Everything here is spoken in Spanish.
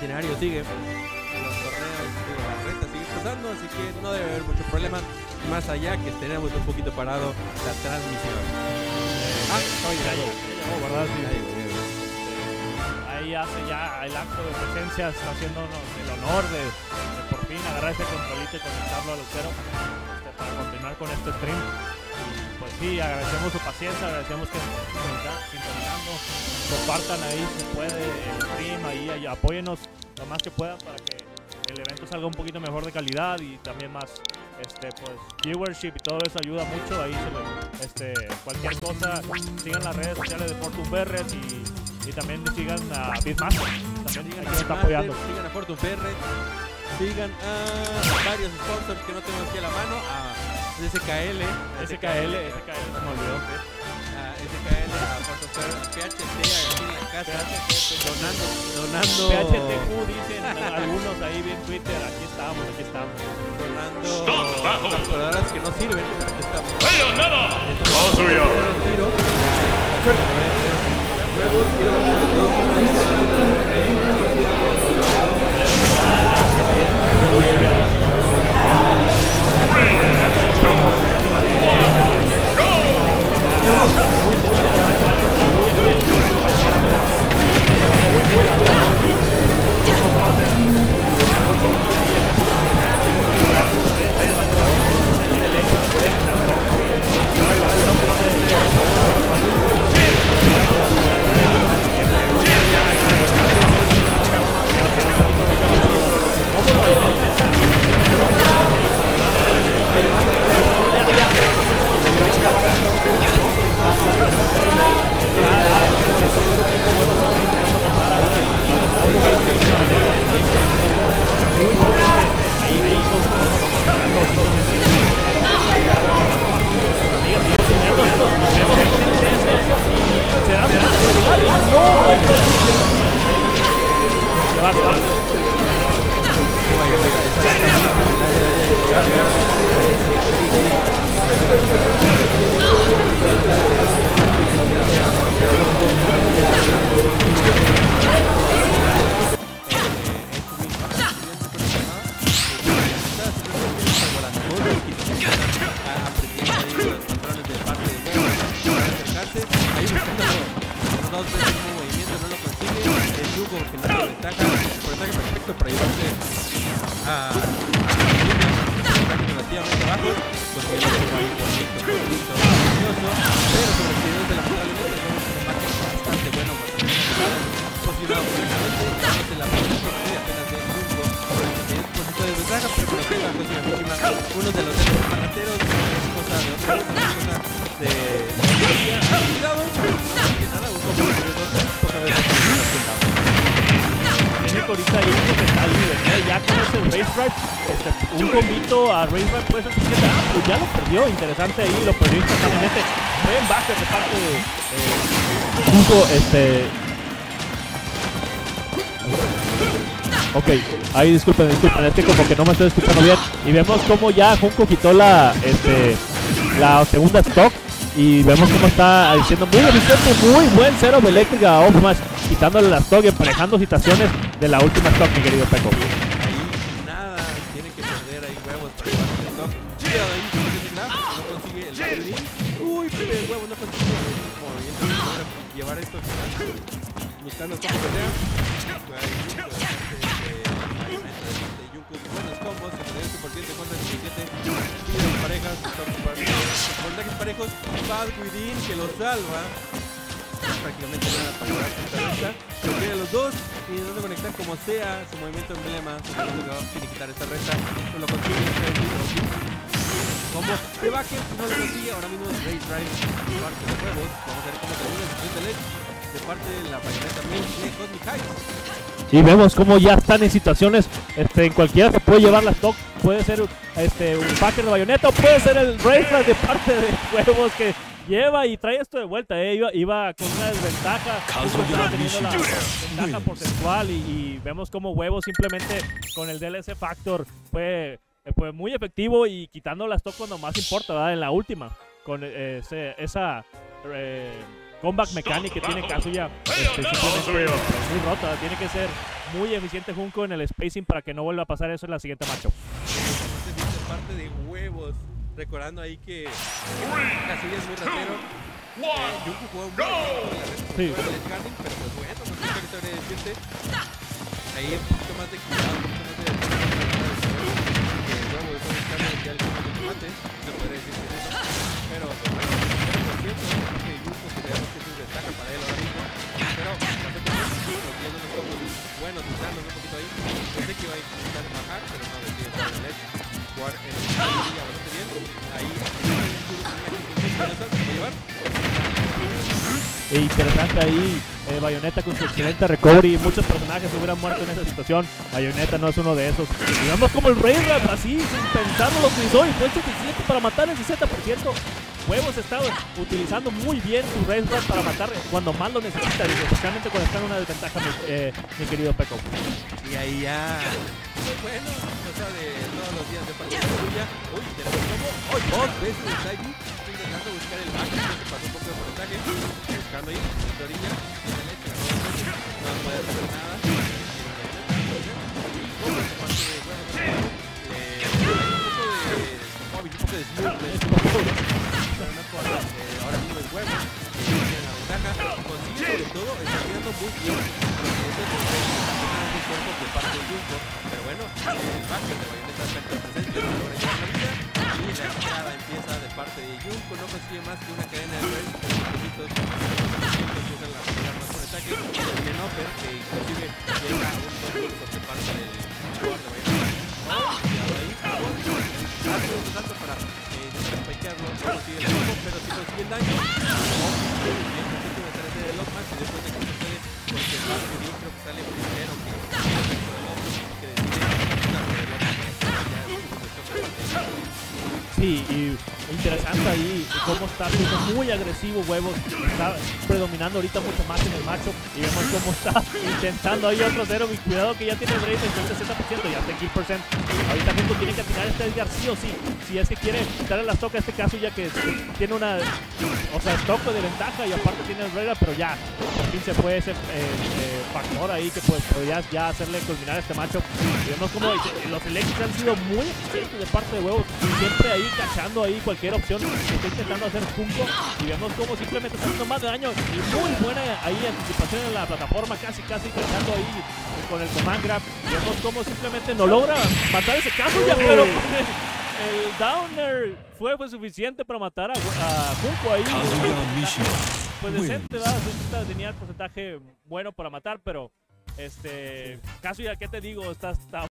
itinerario sigue. Los torneos, la reta sigue pasando, así que no debe haber mucho problema. Más allá que tenemos un poquito parado la transmisión. ¿Verdad? Sí. Ahí hace ya el acto de presencia, está haciéndonos el honor de por fin agarrar ese controlito y conectarlo al cero para continuar con este stream. Y pues sí, agradecemos su paciencia, agradecemos que sintonizando, compartan ahí si puede el stream, ahí apóyennos lo más que puedan para que el evento salga un poquito mejor de calidad y también más pues viewership y todo eso ayuda mucho. Ahí cualquier cosa, sigan las redes sociales de Fortune Berres y también sigan a Beatmaster, también sigan está apoyando. Sigan a Fortune Berres, sigan a varios sponsors que no tengo aquí a la mano, a SKL, se me olvidó. SKL, a Fortune Berres, PHT aquí en la casa, donando PHTQ dicen algunos ahí bien Twitter, aquí estamos. Donando calculadoras que no sirven, aquí estamos. Uno de los panateros, cosa de otra cosa de cuidado, que nada, ahorita hay uno que está libre, ya con ese Race Drive, un combito a Race Drive puede ser suficiente. Pues ya lo perdió, interesante ahí, lo perdió instantáneamente. Buen backer de parte de Junko, Ok, ahí disculpen, es que como que no me estoy escuchando bien. Y vemos como ya Junko quitó la segunda stock. Y vemos cómo está diciendo muy eficiente, muy buen cero de eléctrica a Optimus, quitándole la stock y emparejando situaciones de la última stock, mi querido Peco. Ahí nada, tiene que perder ahí huevos para llevarse el stock. Cuidado ahí, no consigue el Lightning. Uy, pibe el huevo, no consigue el movimiento para llevar esto. Buscando cómo pelea. Buenos combos, 78% contra 17. Piden parejas, voltajes parejos. Bad Within que lo salva. Prácticamente nada para llevar esta lucha. Lo quiere los dos y intentando conectar como sea su movimiento emblema. Su movimiento que va a finiquitar esta recta. No lo consigue. Como de backer no lo consigue. Ahora mismo es Race Drive de parte de juegos. Vamos a ver cómo termina el siguiente LED de parte de la bayoneta también de Cosmic Heights. Y vemos como ya están en situaciones, en cualquiera se puede llevar la stock, puede ser un backer de bayoneta o puede ser el Race de parte de Huevos que lleva y trae esto de vuelta, iba con una desventaja, teniendo la ventaja porcentual y vemos como Huevos simplemente con el DLC Factor fue muy efectivo y quitando la stock cuando más importa, ¿verdad? En la última, con esa comeback mechanic que tiene Kazuya, simplemente muy rota, tiene que ser muy eficiente Junko en el spacing para que no vuelva a pasar eso en la siguiente matchup. Esta parte de huevos, recordando ahí que Kazuya es muy ratero. Junko jugó muy bien con el guarding, pero pues bueno, no sé qué te debería decirte. Ahí un poquito más de cuidado, un poquito más de que luego de todo el cambio ya el campo de tomate, se podría decir que eso. Pero pues bueno, por cierto, que Junko creemos que es una ventaja para él ahora mismo. Pero pasó por eso, viendo unos combos buenos, usarlos un poquito ahí. Pensé que iba a intentar bajar, pero no decide jugar el edge. Jugar en el ya bastante bien. Ahí interesante ahí, Bayonetta con su excelente recovery. Muchos personajes hubieran muerto en esa situación. Bayonetta no es uno de esos. Digamos como el Rey Rap, así, sin pensarlo lo utilizó y fue suficiente para matar el 60%. Huevos está utilizando muy bien su Race Rap para matar cuando más lo necesita, especialmente cuando está en una desventaja, mi querido Peco. Y ahí ya, pues bueno, o sea, de todos los días de partida suya. Uy, tenemos como dos veces el Taiji. Estoy intentando buscar el back, que se pasó un poco de porcentaje. Buscando ahí, en la orilla, en el hecho, no puede hacer nada. Y como esta parte de huevos, un poco de smooth. Ahora mismo es huevo, tiene la ventaja, consigue sobre todo, está tirando muy bien, porque ese es el cuerpo de parte de Junko, pero bueno, el backer de Bayonetta está presente, ahora lleva la vida, y la escalada empieza de parte de Junko, no consigue más que una cadena de red, empieza la pegar más por ataque, y el upper, que inclusive llega a un buen curso de parte del jugador de Bayonetta, hace un salto para spikearlo, no consigue el combo, pero si consigue el daño, de Lockman, y después de que sucede, porque el más que creo que sale primero que sí, y interesante ahí cómo está siendo muy agresivo Huevos, está predominando ahorita mucho más en el macho y vemos cómo está intentando ahí otro cero, y cuidado que ya tiene el Brace del 60%, ya está en kill percent. Ahorita Junko tiene que atinar este Edgar sí o sí, si es que quiere quitarle las tocas a este caso, ya que tiene una, o sea, toque de ventaja y aparte tiene el Rera, pero ya, por fin se fue ese factor ahí que pues podría ya hacerle culminar este macho. Y vemos como los electrics han sido muy eficientes de parte de Huevos, siempre ahí cachando ahí cualquier opción que esté intentando hacer Junko, y vemos como simplemente está haciendo más de daño y muy buena ahí anticipación en la plataforma, casi cachando ahí con el command grab, y vemos como simplemente no logra matar ese caso ya, pero el downer fue suficiente para matar a Junko ahí. Pues decente, ¿verdad? Tenía el porcentaje bueno para matar, pero Kazuya, ¿qué te digo? Está